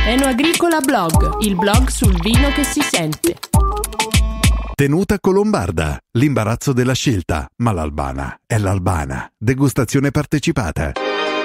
Enoagricola Blog, il blog sul vino che si sente. Tenuta Colombarda, l'imbarazzo della scelta, ma l'Albana è l'Albana. Degustazione partecipata.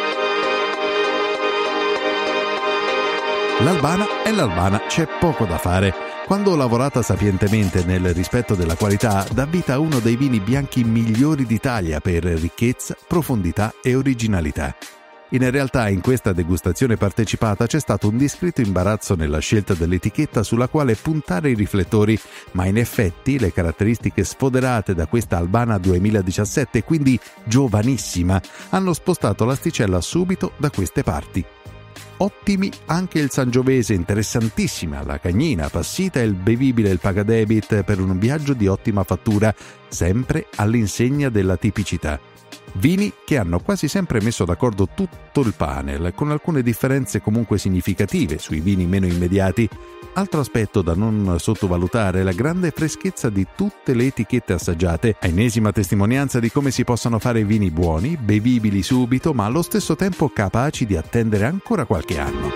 L'Albana è l'Albana, c'è poco da fare. Quando lavorata sapientemente nel rispetto della qualità, dà vita a uno dei vini bianchi migliori d'Italia per ricchezza, profondità e originalità. In realtà in questa degustazione partecipata c'è stato un discreto imbarazzo nella scelta dell'etichetta sulla quale puntare i riflettori, ma in effetti le caratteristiche sfoderate da questa Albana 2017, quindi giovanissima, hanno spostato l'asticella subito da queste parti. Ottimi anche il Sangiovese, interessantissima la Cagnina, Passita e il bevibile il Pagadebit per un viaggio di ottima fattura, sempre all'insegna della tipicità. Vini che hanno quasi sempre messo d'accordo tutto il panel, con alcune differenze comunque significative sui vini meno immediati. Altro aspetto da non sottovalutare è la grande freschezza di tutte le etichette assaggiate, a ennesima testimonianza di come si possano fare vini buoni, bevibili subito, ma allo stesso tempo capaci di attendere ancora qualche anno.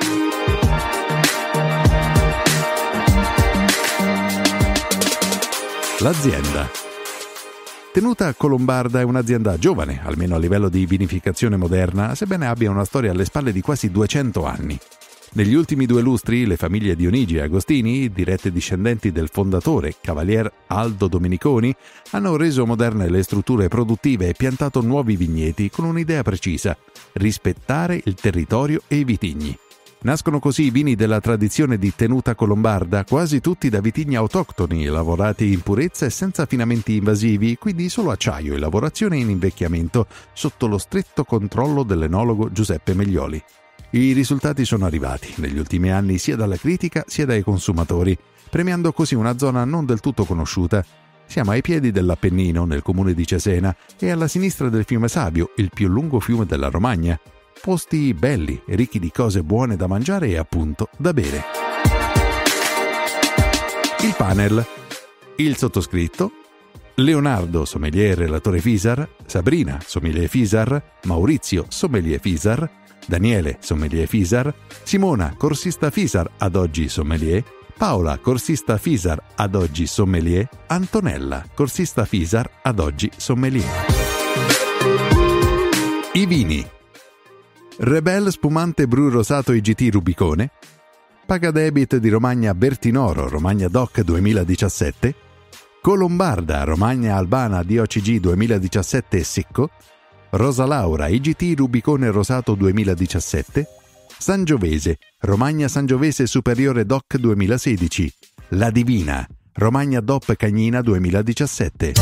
L'azienda. Tenuta Colombarda è un'azienda giovane, almeno a livello di vinificazione moderna, sebbene abbia una storia alle spalle di quasi 200 anni. Negli ultimi 2 lustri, le famiglie Dionigi e Agostini, dirette discendenti del fondatore, Cavalier Aldo Domeniconi, hanno reso moderne le strutture produttive e piantato nuovi vigneti con un'idea precisa: rispettare il territorio e i vitigni. Nascono così i vini della tradizione di Tenuta Colombarda, quasi tutti da vitigni autoctoni, lavorati in purezza e senza affinamenti invasivi, quindi solo acciaio e lavorazione in invecchiamento, sotto lo stretto controllo dell'enologo Giuseppe Meglioli. I risultati sono arrivati negli ultimi anni sia dalla critica sia dai consumatori, premiando così una zona non del tutto conosciuta. Siamo ai piedi dell'Appennino, nel comune di Cesena, e alla sinistra del fiume Sabio, il più lungo fiume della Romagna. Posti belli, ricchi di cose buone da mangiare e appunto da bere. Il panel. Il sottoscritto, Leonardo, sommelier relatore Fisar, Sabrina, sommelier Fisar, Maurizio, sommelier Fisar, Daniele, sommelier Fisar, Simona, corsista Fisar, ad oggi sommelier, Paola, corsista Fisar, ad oggi sommelier, Antonella, corsista Fisar, ad oggi sommelier. I vini. Rebel spumante Bru rosato IGT Rubicone, Pagadebit di Romagna Bertinoro Romagna DOC 2017, Colombarda Romagna Albana DOCG 2017 secco, Rosa Laura IGT Rubicone rosato 2017, Sangiovese Romagna Sangiovese Superiore DOC 2016, La Divina Romagna DOP Cagnina 2017.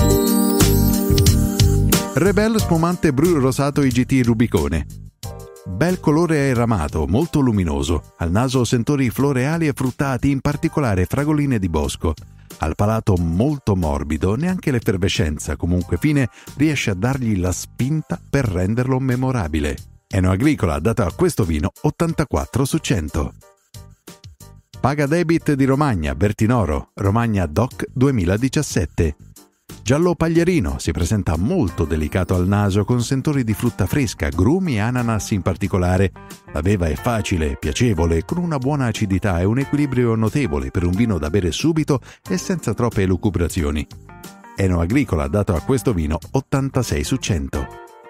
Rebel spumante Bru rosato IGT Rubicone. Bel colore aeramato, molto luminoso, al naso sentori floreali e fruttati, in particolare fragoline di bosco. Al palato molto morbido, neanche l'effervescenza, comunque fine, riesce a dargli la spinta per renderlo memorabile. Enoagricola ha dato a questo vino 84 su 100. Pagadebit di Romagna, Bertinoro, Romagna DOC 2017. Giallo paglierino, si presenta molto delicato al naso con sentori di frutta fresca, grumi e ananas in particolare. La beva è facile, piacevole, con una buona acidità e un equilibrio notevole per un vino da bere subito e senza troppe elucubrazioni. Enoagricola ha dato a questo vino 86 su 100.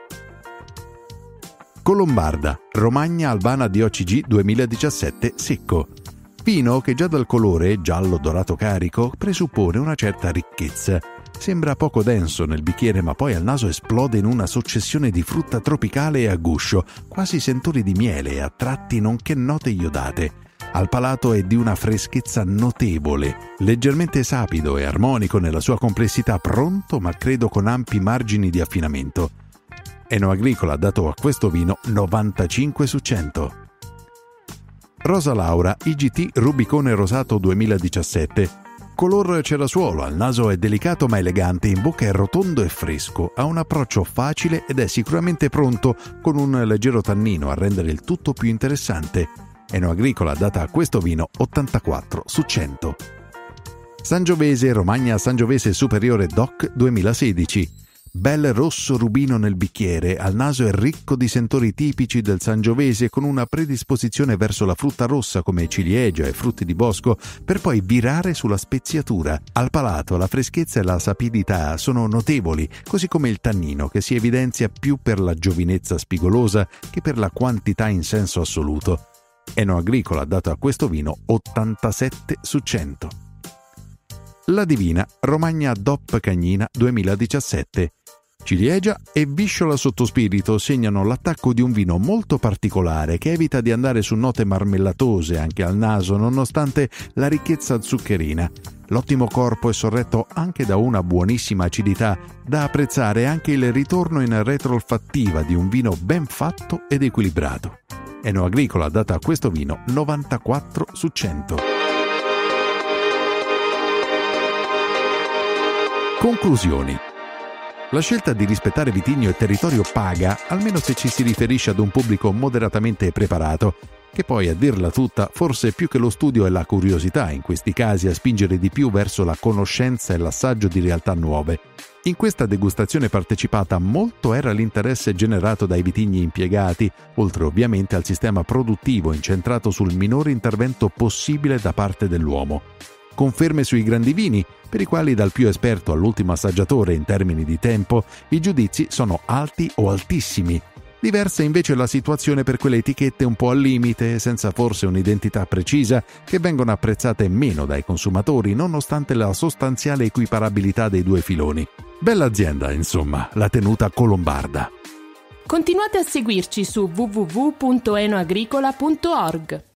Colombarda, Romagna Albana DOCG 2017 secco. Vino che già dal colore, giallo dorato carico, presuppone una certa ricchezza. Sembra poco denso nel bicchiere, ma poi al naso esplode in una successione di frutta tropicale e a guscio, quasi sentori di miele e a tratti nonché note iodate. Al palato è di una freschezza notevole, leggermente sapido e armonico nella sua complessità, pronto ma credo con ampi margini di affinamento. Enoagricola ha dato a questo vino 95 su 100. Rosa Laura IGT Rubicone rosato 2017. Color cerasuolo, al naso è delicato ma elegante, in bocca è rotondo e fresco, ha un approccio facile ed è sicuramente pronto, con un leggero tannino a rendere il tutto più interessante. Enoagricola ha data a questo vino 84 su 100. Sangiovese Romagna Sangiovese Superiore DOC 2016. Bel rosso rubino nel bicchiere, al naso è ricco di sentori tipici del Sangiovese con una predisposizione verso la frutta rossa come ciliegia e frutti di bosco, per poi virare sulla speziatura. Al palato la freschezza e la sapidità sono notevoli, così come il tannino che si evidenzia più per la giovinezza spigolosa che per la quantità in senso assoluto. Enoagricola ha dato a questo vino 87 su 100. La Divina Romagna DOP Cagnina 2017. Ciliegia e visciola sottospirito segnano l'attacco di un vino molto particolare che evita di andare su note marmellatose anche al naso nonostante la ricchezza zuccherina. L'ottimo corpo è sorretto anche da una buonissima acidità, da apprezzare anche il ritorno in retroolfattiva di un vino ben fatto ed equilibrato. Enoagricola ha dato a questo vino 94 su 100. Conclusioni. La scelta di rispettare vitigno e territorio paga, almeno se ci si riferisce ad un pubblico moderatamente preparato, che poi, a dirla tutta, forse più che lo studio è la curiosità in questi casi a spingere di più verso la conoscenza e l'assaggio di realtà nuove. In questa degustazione partecipata molto era l'interesse generato dai vitigni impiegati, oltre ovviamente al sistema produttivo incentrato sul minore intervento possibile da parte dell'uomo. Conferme sui grandi vini, per i quali dal più esperto all'ultimo assaggiatore in termini di tempo, i giudizi sono alti o altissimi. Diversa invece la situazione per quelle etichette un po' al limite, senza forse un'identità precisa, che vengono apprezzate meno dai consumatori, nonostante la sostanziale equiparabilità dei due filoni. Bella azienda, insomma, la tenuta colombarda. Continuate a seguirci su www.enoagricola.org.